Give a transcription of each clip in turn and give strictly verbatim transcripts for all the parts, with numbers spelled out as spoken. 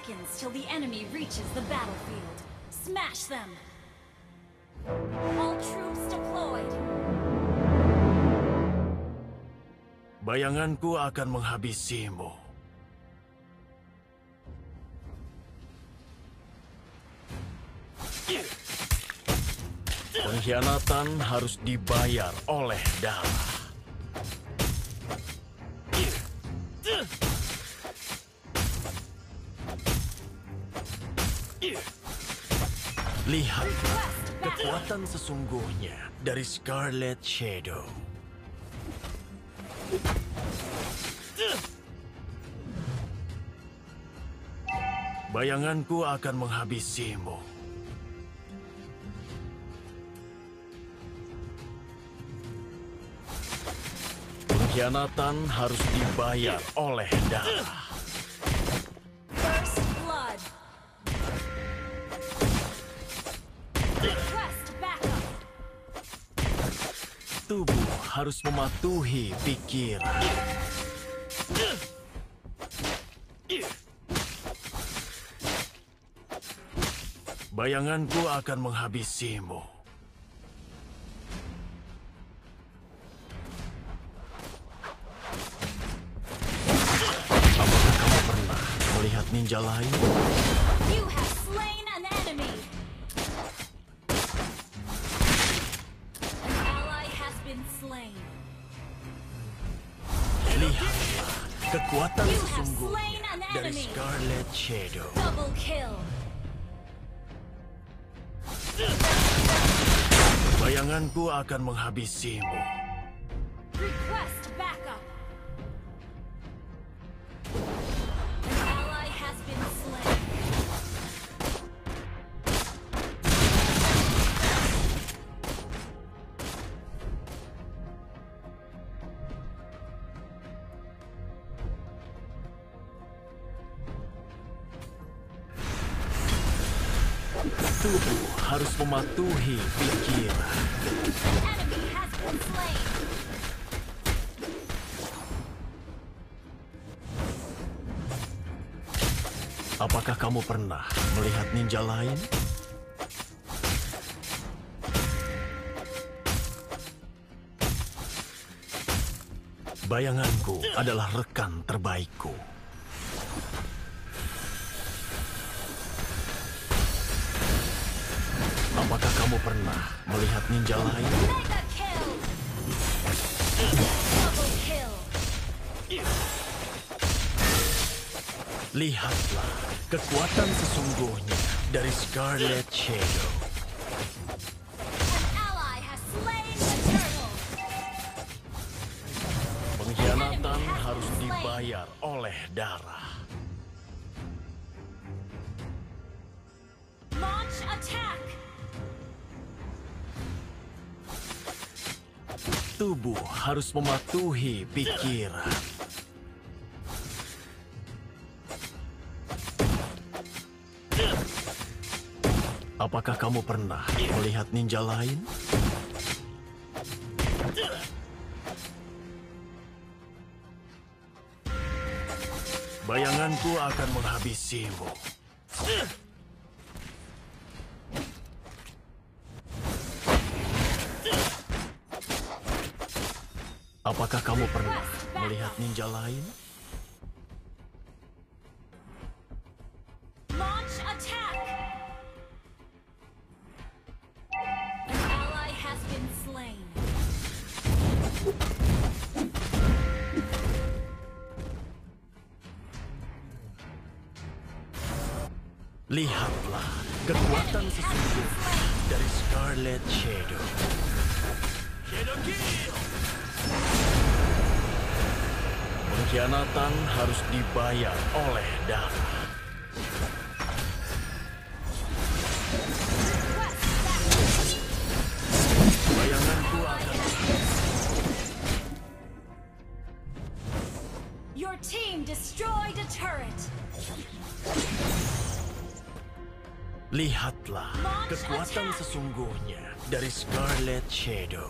seconds till the enemy reaches the battlefield. Smash them! All troops deployed. Bayanganku akan menghabisimu. Pengkhianatan harus dibayar oleh darah. Lihat kekuatan sesungguhnya dari Scarlet Shadow. Bayanganku akan menghabisimu. Pengkhianatan harus dibayar oleh darah. First blood. Request backup. Tubuh harus mematuhi pikiran. Bayanganku akan menghabisimu. Apakah kamu pernah melihat ninja lain? You have slain an enemy. An ally has been slain. Lihatlah kekuatan You have sesungguhnya slain an dari enemy. Scarlet Shadow. Double kill. Bayanganku akan menghabisimu. Request backup. An ally has been slain. Tubuh harus mematuhi pikiran. Enemy has been slain. Apakah kamu pernah melihat ninja lain? Bayanganku adalah rekan terbaikku. Apakah kamu pernah melihat ninja lain? Mega kill. Double kill. Lihatlah kekuatan sesungguhnya dari Scarlet Shadow. An ally has slain the turtle. Pengkhianatan harus dibayar oleh darah. Launch attack. Tubuh harus mematuhi pikiran. Apakah kamu pernah melihat ninja lain? Bayanganku akan menghabisimu. Apakah kamu pernah melihat ninja lain? Launch attack. An ally has been slain. Lihatlah kekuatan sesungguhnya dari Scarlet Shadow. Shadow Kill! Pengkhianatan harus dibayar oleh darah. Bayanganku akan... Your team destroyed a turret. Lihatlah kekuatan sesungguhnya dari Scarlet Shadow.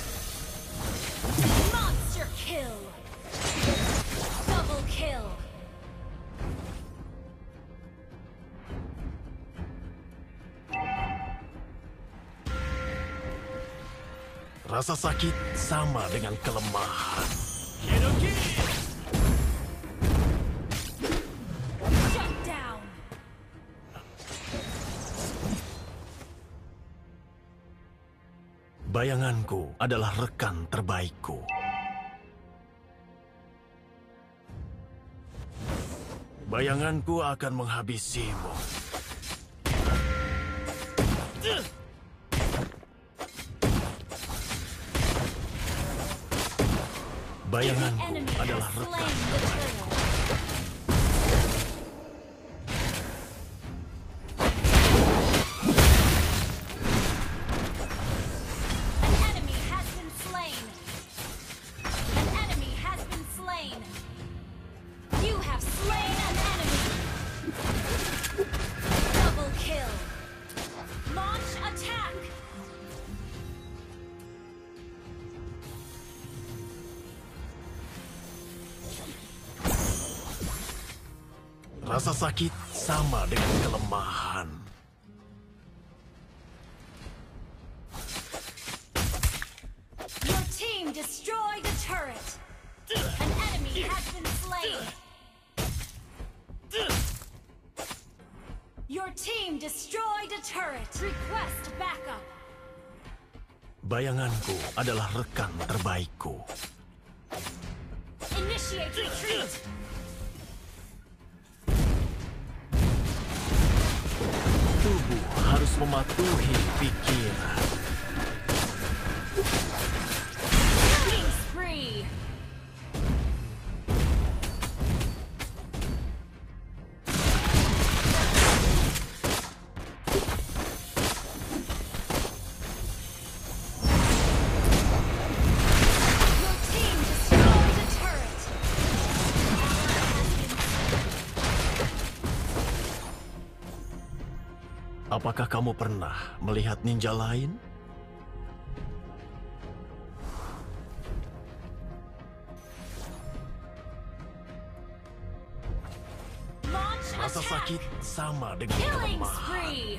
Monster kill. Double kill. Rasa sakit sama dengan kelemahan. Shut down. Bayanganku adalah rekan terbaikku. Bayanganku akan menghabisimu. Bayanganku Enemy adalah has rekan slain the terbaikku. turtle. An enemy has been slain. An enemy has been slain. You have slain an enemy. Double kill. Launch attack. Rasa sakit sama dengan kelemahan. Your team destroyed a turret. An enemy has been slain. Your team destroyed a turret. Request backup. Bayanganku adalah rekan terbaikku. Initiate retreat. Tubuh harus mematuhi pikiran. Killing spree. Your team destroyed a turret. Apakah kamu pernah melihat ninja lain? Launch Rasa attack. sakit sama dengan Killing kelemahan. spree.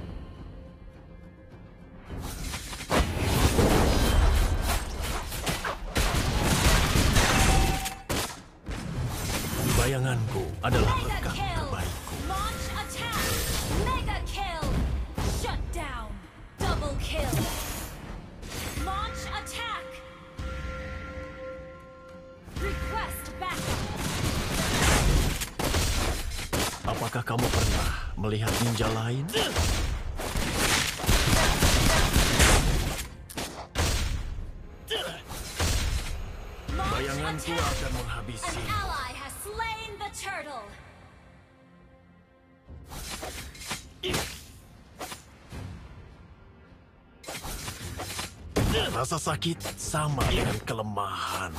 Bayanganku adalah Mega rekan kill. terbaikku. Launch attack. Mega kill. Shut down. Double kill. Launch attack. Request backup. Apakah kamu pernah melihat ninja lain? Launch Bayanganku attack. akan An menghabisi. ally has slain the turtle. Rasa sakit sama dengan kelemahan.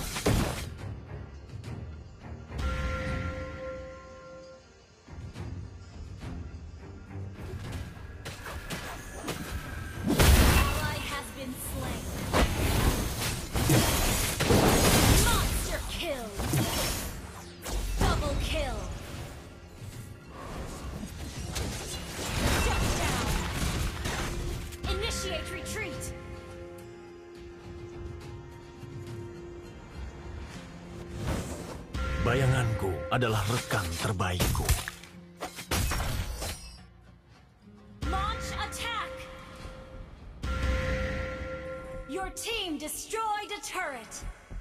Ally has been slain. Monster kill. Double kill. Shut down. Initiate retreat. Bayanganku adalah rekan terbaikku. Launch attack. Your team destroyed a turret.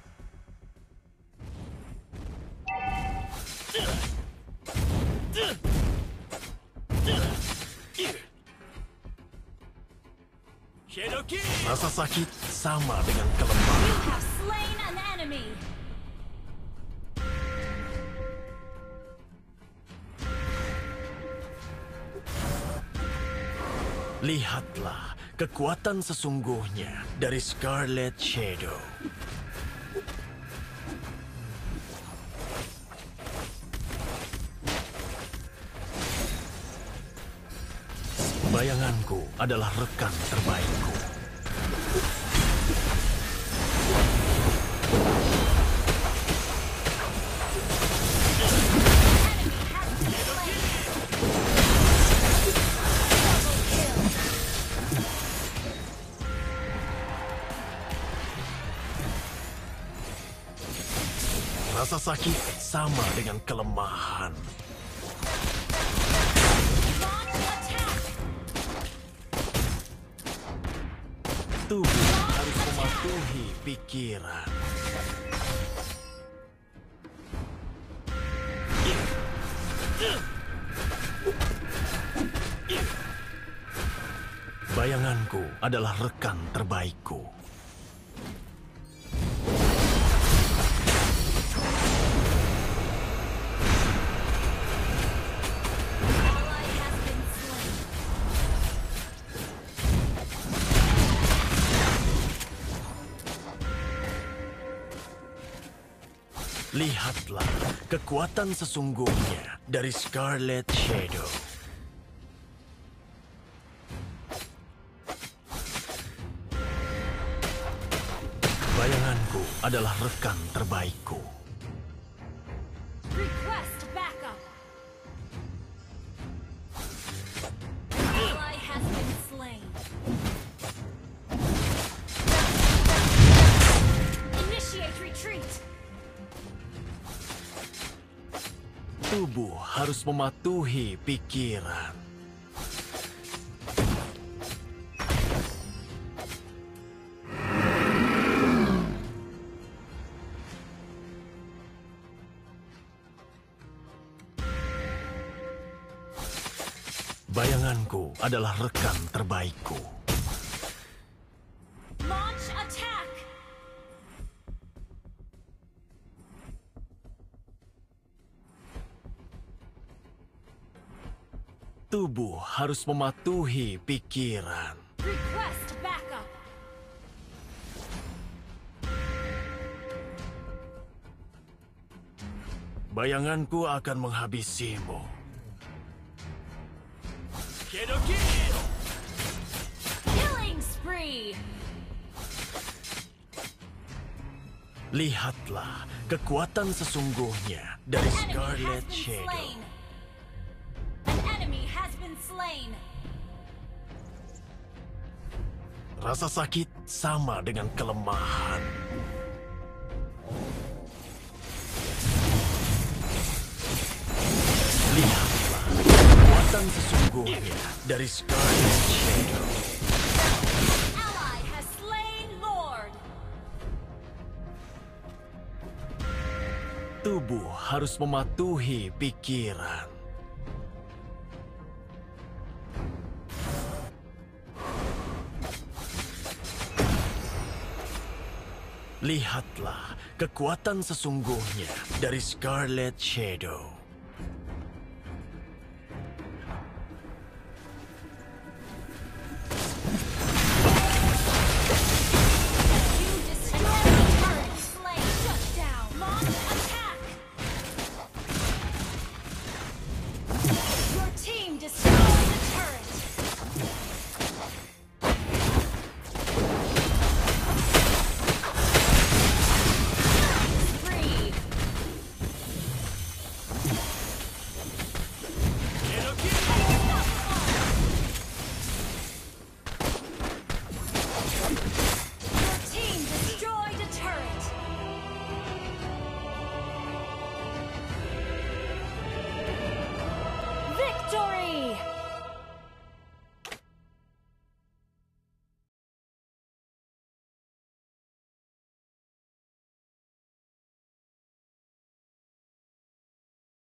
Rasa sakit sama dengan You kelemahan. have slain an enemy. Lihatlah kekuatan sesungguhnya dari Scarlet Shadow. Bayanganku adalah rekan terbaikku. Rasa sakit sama dengan kelemahan. Launch attack. Tubuh harus mematuhi pikiran. Bayanganku adalah rekan terbaikku. Ally has been slain. Lihatlah kekuatan sesungguhnya dari Scarlet Shadow. Bayanganku adalah rekan terbaikku. Request backup. Ally has been slain. Initiate retreat. Tubuh harus mematuhi pikiran. Bayanganku adalah rekan terbaikku. Launch attack. Tubuh harus mematuhi pikiran. Request backup. Bayanganku akan menghabisimu. Shadow kill! Killing spree. Lihatlah kekuatan sesungguhnya dari An enemy has Scarlet been Shadow. slain. An enemy has been slain. Rasa sakit sama dengan kelemahan. Lihatlah kekuatan sesungguhnya dari Scarlet Shadow. Ally has slain Lord. Tubuh harus mematuhi pikiran. Lihatlah kekuatan sesungguhnya dari Scarlet Shadow.